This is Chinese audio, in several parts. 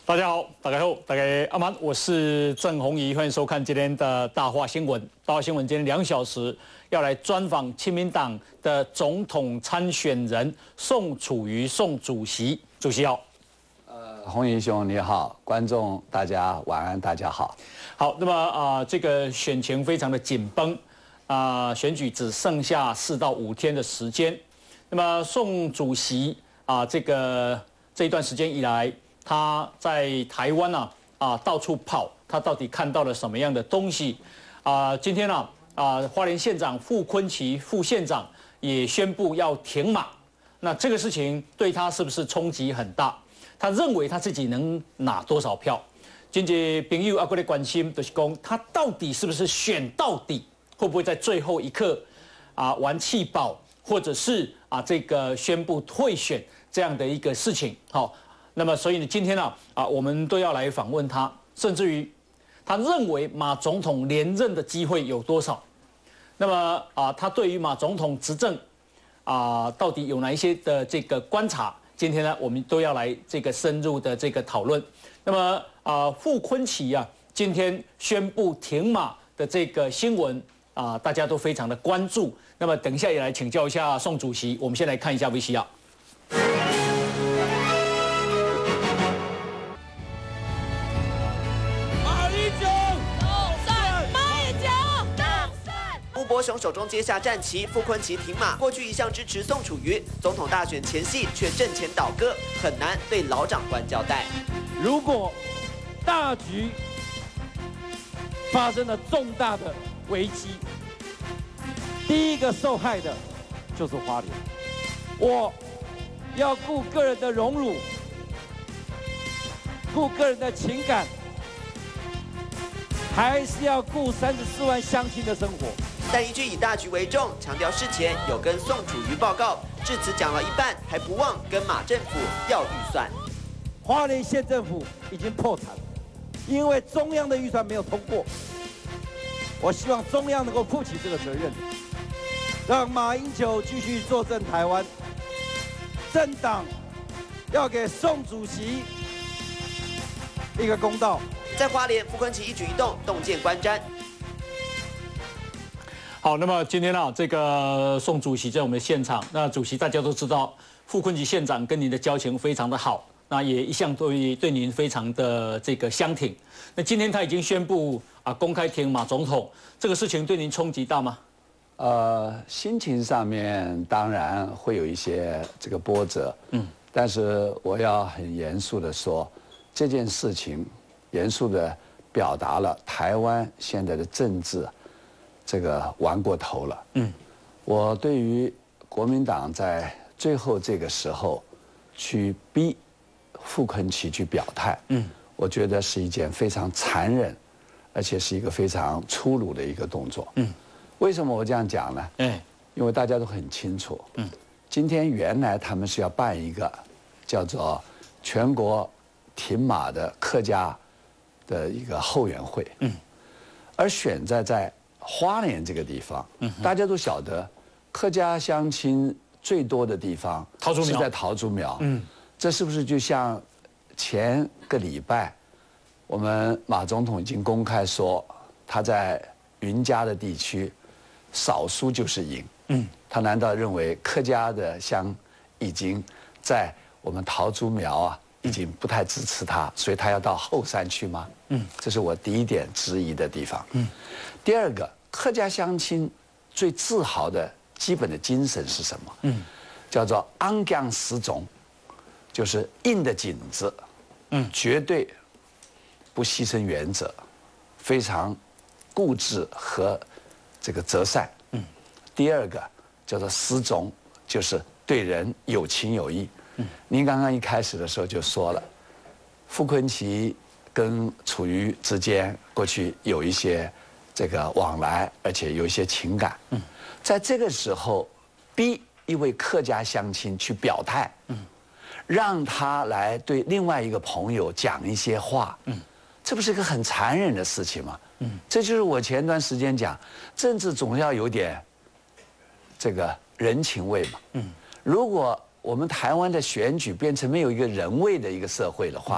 大家好，大家好，大家阿曼，我是郑弘仪，欢迎收看今天的大话新闻。大话新闻今天2小时要来专访亲民党的总统参选人宋楚瑜宋主席，主席好。 弘仪兄你好，观众大家晚安，大家好。 好，那么这个选情非常的紧绷选举只剩下4到5天的时间。那么宋主席这一段时间以来，他在台湾到处跑，他到底看到了什么样的东西？今天花莲县长傅崑萁副县长也宣布要停马，那这个事情对他是不是冲击很大？他认为他自己能拿多少票？今天朋友过来关心，就是说他到底是不是选到底？会不会在最后一刻玩弃保，或者是这个宣布退选这样的一个事情？好，那么所以呢，今天我们都要来访问他，甚至于他认为马总统连任的机会有多少？那么他对于马总统执政到底有哪一些的这个观察？今天呢，我们都要来这个深入的这个讨论。那么傅崑萁今天宣布停马的这个新闻大家都非常的关注。那么等一下也来请教一下宋主席。我们先来看一下 VCR。 郭雄手中接下战旗，傅崑萁停马。过去一向支持宋楚瑜，总统大选前夕却阵前倒戈，很难对老长官交代。 如果大局发生了重大的危机，第一个受害的就是花莲。我要顾个人的荣辱，顾个人的情感，还是要顾34万乡亲的生活。 但一句以大局为重，强调事前有跟宋楚瑜报告，致辞讲了一半，还不忘跟马政府要预算。 花莲县政府已经破产，因为中央的预算没有通过。我希望中央能够负起这个责任，让马英九继续坐镇台湾。政党要给宋主席一个公道。 在花莲，傅崑萁一举一动洞见观瞻。 好，那么今天这个宋主席在我们的现场。那主席大家都知道，傅崑萁县长跟您的交情非常的好，那也一向对您非常的这个相挺。那今天他已经宣布公开挺马总统，这个事情对您冲击大吗？ 心情上面当然会有一些这个波折，但是我要很严肃的说，这件事情严肃的表达了台湾现在的政治这个玩过头了。我对于国民党在最后这个时候去逼傅崑萁去表态，我觉得是一件非常残忍，而且是一个非常粗鲁的一个动作。为什么我这样讲呢？因为大家都很清楚，今天原来他们是要办一个叫做全国挺马的客家的一个后援会，而选在花莲这个地方，大家都晓得，客家乡亲最多的地方是在桃竹苗。这是不是就像前个礼拜，我们马总统已经公开说，他在云嘉的地区少输就是赢。他难道认为客家的乡已经在我们桃竹苗已经不太支持他，所以他要到后山去吗？这是我第一点质疑的地方。第二个，客家乡亲最自豪的基本的精神是什么？叫做昂将死忠，就是硬的颈子，绝对不牺牲原则，非常固执和这个择善。第二个叫做死忠，就是对人有情有义。您刚刚一开始的时候就说了，傅崑萁跟楚瑜之间过去有一些这个往来，而且有一些情感。在这个时候逼一位客家乡亲去表态，让他来对另外一个朋友讲一些话，这不是一个很残忍的事情吗？这就是我前段时间讲，政治总要有点这个人情味嘛。如果我们台湾的选举变成没有一个人味的一个社会的话，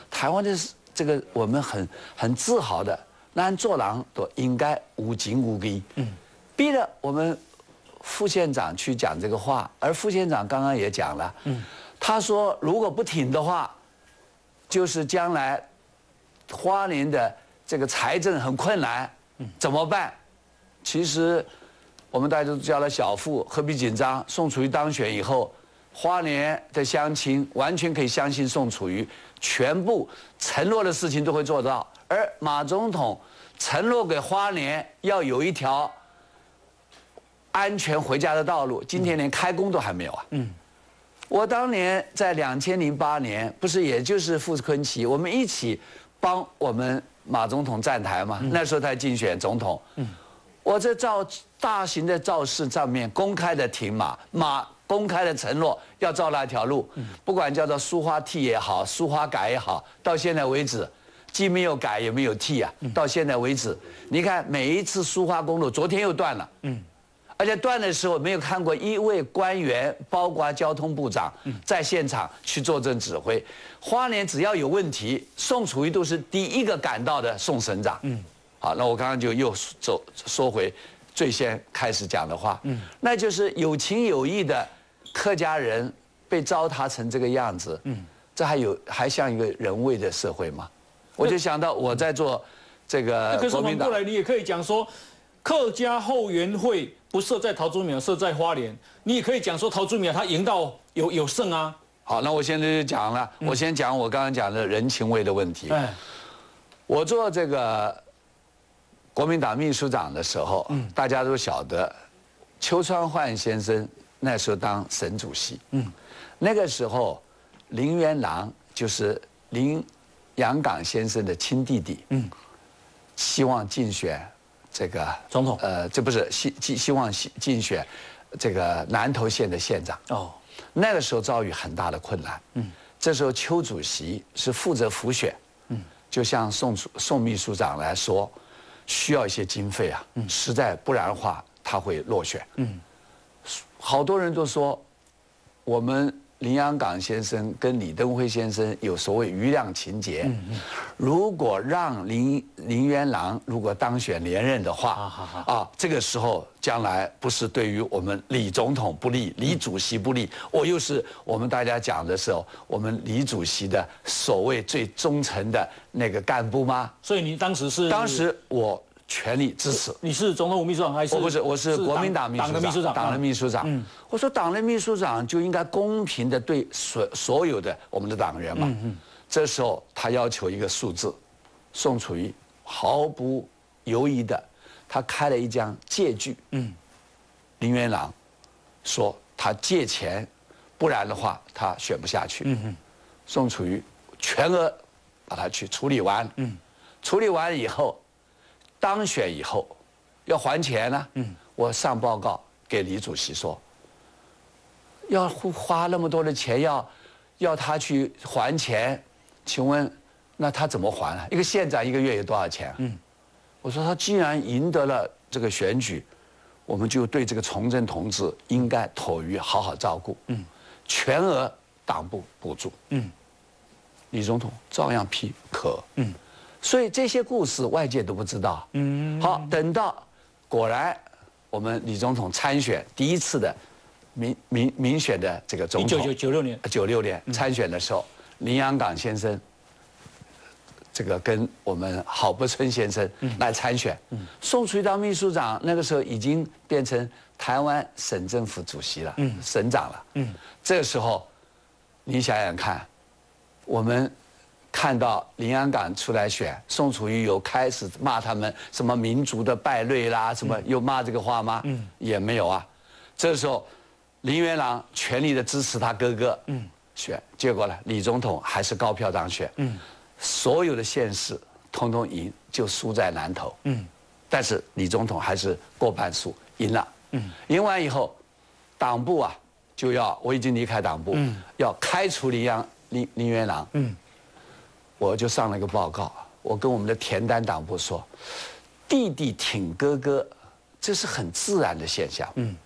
台湾的这个我们很自豪的，咱做人都应该有情有义。逼了我们副县长去讲这个话，而副县长刚刚也讲了，他说如果不挺的话，就是将来花莲的这个财政很困难，怎么办？其实我们大家都叫了小富，何必紧张？宋楚瑜当选以后，花莲的乡亲完全可以相信宋楚瑜，全部承诺的事情都会做到。而马总统承诺给花莲要有一条安全回家的道路，今天连开工都还没有啊。我当年在2008年，不是也就是傅昆萁，我们一起帮我们马总统站台嘛。那时候他竞选总统，我在大型的造势上面公开的挺马公开的承诺要造那条路，不管叫做苏花替也好，苏花改也好，到现在为止。既没有改也没有替啊，到现在为止，你看每一次苏花公路，昨天又断了，而且断的时候没有看过一位官员，包括交通部长，在现场去坐镇指挥。花莲只要有问题，宋楚瑜都是第一个赶到的宋省长。好，那我刚刚就又说回最先开始讲的话，那就是有情有义的客家人被糟蹋成这个样子，这还像一个人味的社会吗？我就想到我在做这个可是反过来，你也可以讲说，客家后援会不设在桃竹苗，设在花莲，你也可以讲说桃竹苗他赢到有胜啊。 好，那我现在就讲了，我先讲我刚刚讲的人情味的问题。我做这个国民党秘书长的时候，大家都晓得，邱川焕先生那时候当省主席，那个时候林元郎就是杨港先生的亲弟弟，希望竞选这个总统， 这不是希望竞选这个南投县的县长。那个时候遭遇很大的困难，这时候邱主席是负责辅选，就像宋秘书长来说，需要一些经费啊，实在不然的话他会落选。好多人都说我们。林洋港先生跟李登辉先生有所谓余量情节，如果让林元郎如果当选连任的话，这个时候将来不是对于我们李总统不利，李主席不利，又是我们大家讲的时候，我们李主席的所谓最忠诚的那个干部吗？ 所以你当时我全力支持。 你是总统府秘书长还是？ 我是国民党秘书长，党的秘书长。我说党的秘书长就应该公平的对所有的我们的党员嘛。这时候他要求一个数字，宋楚瑜毫不犹豫的，他开了一张借据。林元郎说他借钱，不然的话他选不下去。宋楚瑜全额把他去处理完。处理完以后。当选以后要还钱呢，我上报告给李主席说，要花那么多的钱要他去还钱，请问那他怎么还啊？一个县长一个月有多少钱？我说他既然赢得了这个选举，我们就对这个从政同志应该妥予好好照顾，全额党部补助。李总统照样批可。所以这些故事外界都不知道。好，等到果然我们李总统参选第一次的民选的这个总统，96年参选的时候，林洋港先生这个跟我们郝柏村先生来参选，宋楚瑜当秘书长，那个时候已经变成台湾省政府主席了，省长了。这个时候你想想看，我们。看到林洋港出来选，宋楚瑜有开始骂他们什么民族的败类啦，什么有骂这个话吗？也没有啊。这时候，林元郎全力的支持他哥哥，选，结果呢，李总统还是高票当选，所有的县市通通赢，就输在南投，但是李总统还是过半数赢了，赢完以后，党部啊就要我已经离开党部，要开除林元郎，我就上了一个报告，我跟我们的田单党部说，弟弟挺哥哥，这是很自然的现象。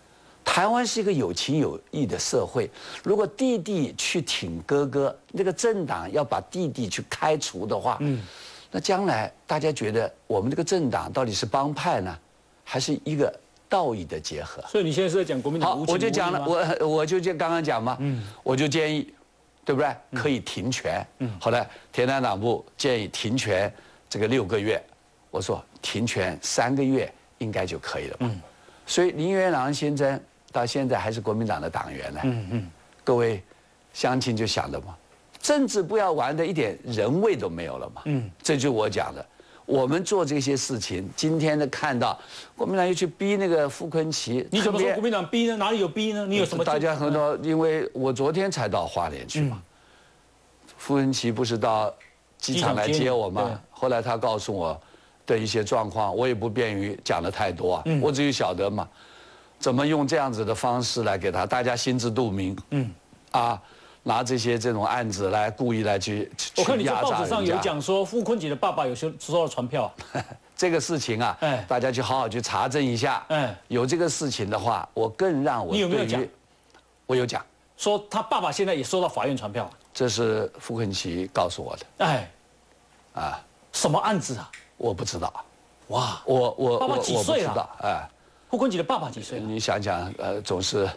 台湾是一个有情有义的社会，如果弟弟去挺哥哥，那个政党要把弟弟去开除的话，那将来大家觉得我们这个政党到底是帮派呢，还是一个道义的结合？ 所以你现在是在讲国民党无情无义吗？ 我就讲了，我就刚刚讲嘛，我就建议，对不对？可以停权。后来田南党部建议停权这个6个月，我说停权3个月应该就可以了嘛。所以林元郎先生到现在还是国民党的党员呢。各位乡亲就想的嘛，政治不要玩的一点人味都没有了嘛。这就是我讲的。我们做这些事情，今天的看到国民党又去逼那个傅昆萁， 你怎么说国民党逼呢？哪里有逼呢？你有什么？ 大家很多，因为我昨天才到花莲去嘛，傅昆萁不是到机场来接我吗？后来他告诉我的一些状况，我也不便于讲的太多啊，我只有晓得嘛，怎么用这样子的方式来给他，大家心知肚明。拿这种案子来故意来去我看你在压榨报纸上有讲说，傅昆萁的爸爸有收到传票啊。 这个事情啊，大家去好好去查证一下。有这个事情的话，我更让我你有没有讲？ 我有讲， 说他爸爸现在也收到法院传票。 这是傅昆萁告诉我的。 什么案子啊？ 我不知道。 哇， 我爸爸几岁了？ 傅昆萁的爸爸几岁了？ 你想想，总是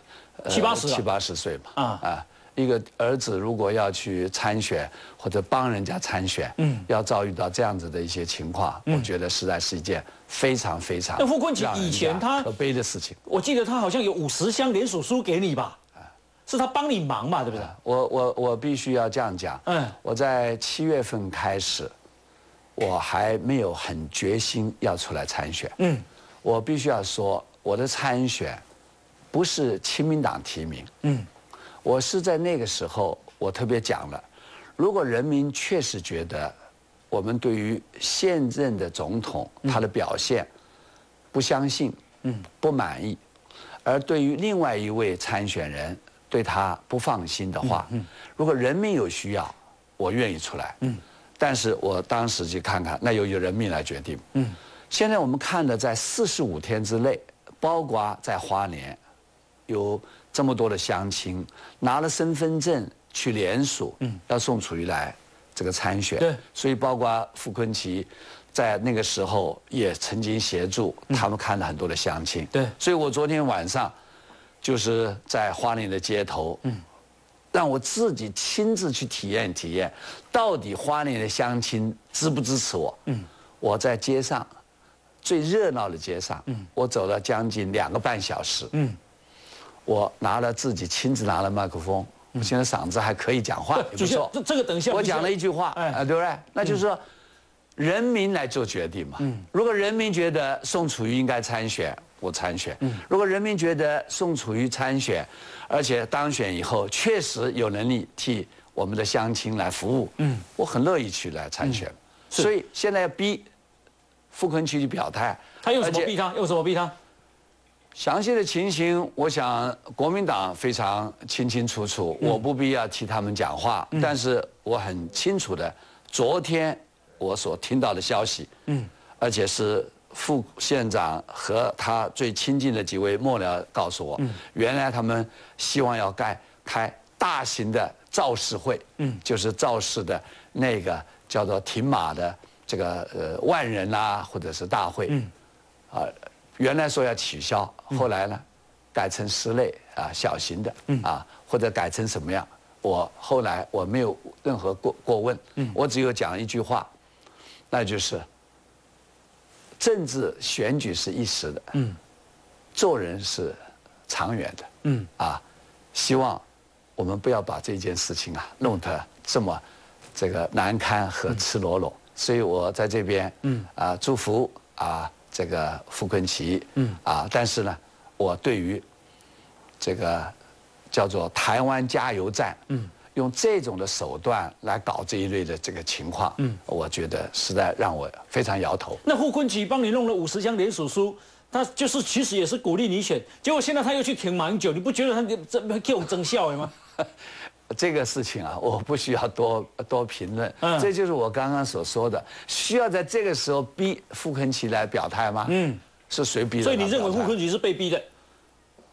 70、 80岁嘛。一个儿子如果要去参选或者帮人家参选，要遭遇到这样子的一些情况，我觉得实在是一件非常非常那傅昆萁以前他可悲的事情。 我记得他好像有50箱联署书给你吧？是他帮你忙嘛，对不对？ 我必须要这样讲。我在7月份开始，我还没有很决心要出来参选。我必须要说，我的参选不是亲民党提名。我是在那个时候，我特别讲了，如果人民确实觉得我们对于现任的总统他的表现不相信，不满意，而对于另外一位参选人对他不放心的话，如果人民有需要，我愿意出来。但是我当时去看看，那由人民来决定。现在我们看的在45天之内，包括在花莲有这么多的乡亲拿了身份证去联署，要宋楚瑜来这个参选。对，所以包括傅昆萁在那个时候也曾经协助他们看了很多的乡亲。对，所以我昨天晚上就是在花莲的街头，让我自己亲自去体验体验，到底花莲的乡亲支不支持我。我在街上最热闹的街上，我走了将近2个半小时。我亲自拿了麦克风，我现在嗓子还可以讲话，也不错。 这个等一下我讲了一句话，对不对？那就是说，人民来做决定嘛。如果人民觉得宋楚瑜应该参选，我参选；如果人民觉得宋楚瑜参选，而且当选以后确实有能力替我们的乡亲来服务，我很乐意去来参选。所以现在要逼傅昆萁去表态， 他用什么逼他？用什么逼他？ 详细的情形，我想国民党非常清清楚楚，我不必要替他们讲话。但是我很清楚的，昨天我所听到的消息，而且是副县长和他最亲近的几位幕僚告诉我，原来他们希望要开大型的造势会，就是造势的那个叫做挺马的这个万人啊，或者是大会，原来说要取消，后来呢，改成室内小型的或者改成什么样？后来我没有任何过问，我只有讲一句话，那就是政治选举是一时的，做人是长远的，希望我们不要把这件事情弄得这么这个难堪和赤裸裸。所以我在这边祝福这个傅昆萁，但是呢，我对于这个叫做台湾加油站，用这种的手段来搞这一类的这个情况，我觉得实在让我非常摇头。 那傅昆萁帮你弄了50箱联署书，他就是其实也是鼓励你选，结果现在他又去挺马英九，你不觉得他这种争笑吗？ 这个事情我不需要多评论，这就是我刚刚所说的，需要在这个时候逼傅昆萁来表态吗？是谁逼的？ 所以你认为傅昆萁是被逼的？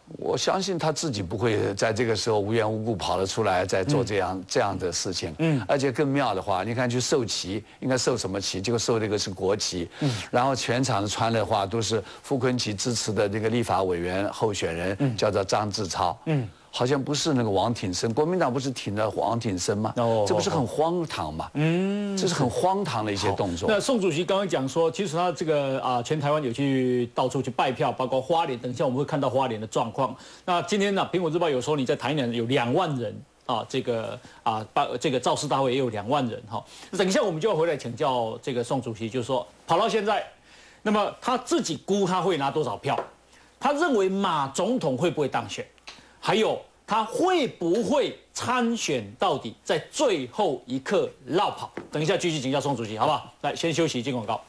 我相信他自己不会在这个时候无缘无故跑了出来再做这样的事情。而且更妙的话，你看去授旗，应该授什么旗？结果授这个是国旗。然后全场穿的话都是傅昆萁支持的这个立法委员候选人，叫做张志超。好像不是那个王挺生，国民党不是挺了王挺生吗？这不是很荒唐吗？这是很荒唐的一些动作。 那宋主席刚刚讲说，其实他这个全台湾有去到处去拜票，包括花莲，等一下我们会看到花莲的状况。那今天呢，苹果日报有说你在台南有2万人啊，这个造势大会也有2万人哈。等一下我们就要回来请教这个宋主席，就是说跑到现在，那么他自己估他会拿多少票？他认为马总统会不会当选？还有他会不会参选到底，在最后一刻落跑？等一下继续请教宋主席，好不好？来，先休息，进广告。